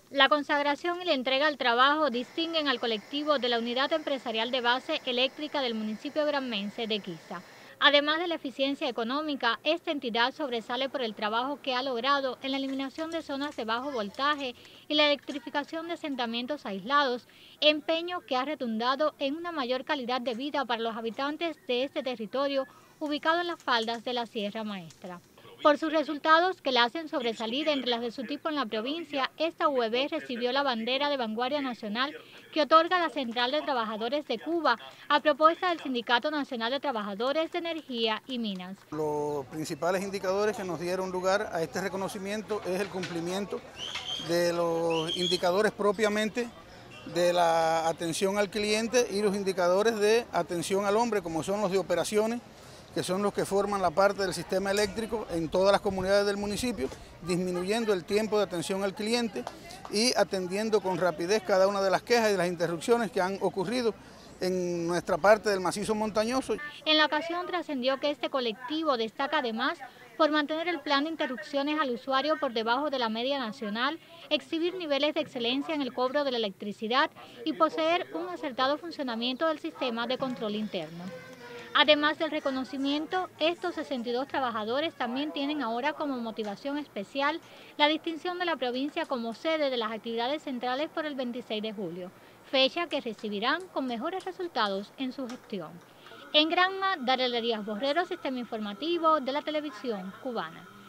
La consagración y la entrega al trabajo distinguen al colectivo de la Unidad Empresarial de Base Eléctrica del municipio granmense de Quiza. Además de la eficiencia económica, esta entidad sobresale por el trabajo que ha logrado en la eliminación de zonas de bajo voltaje y la electrificación de asentamientos aislados, empeño que ha redundado en una mayor calidad de vida para los habitantes de este territorio ubicado en las faldas de la Sierra Maestra. Por sus resultados que la hacen sobresalir entre las de su tipo en la provincia, esta UEB recibió la bandera de vanguardia nacional que otorga la Central de Trabajadores de Cuba a propuesta del Sindicato Nacional de Trabajadores de Energía y Minas. Los principales indicadores que nos dieron lugar a este reconocimiento es el cumplimiento de los indicadores propiamente de la atención al cliente y los indicadores de atención al hombre, como son los de operaciones, que son los que forman la parte del sistema eléctrico en todas las comunidades del municipio, disminuyendo el tiempo de atención al cliente y atendiendo con rapidez cada una de las quejas y las interrupciones que han ocurrido en nuestra parte del macizo montañoso. En la ocasión trascendió que este colectivo destaca además por mantener el plan de interrupciones al usuario por debajo de la media nacional, exhibir niveles de excelencia en el cobro de la electricidad y poseer un acertado funcionamiento del sistema de control interno. Además del reconocimiento, estos 62 trabajadores también tienen ahora como motivación especial la distinción de la provincia como sede de las actividades centrales por el 26 de julio, fecha que recibirán con mejores resultados en su gestión. En Granma, Daryl Díaz Borrero, Sistema Informativo de la Televisión Cubana.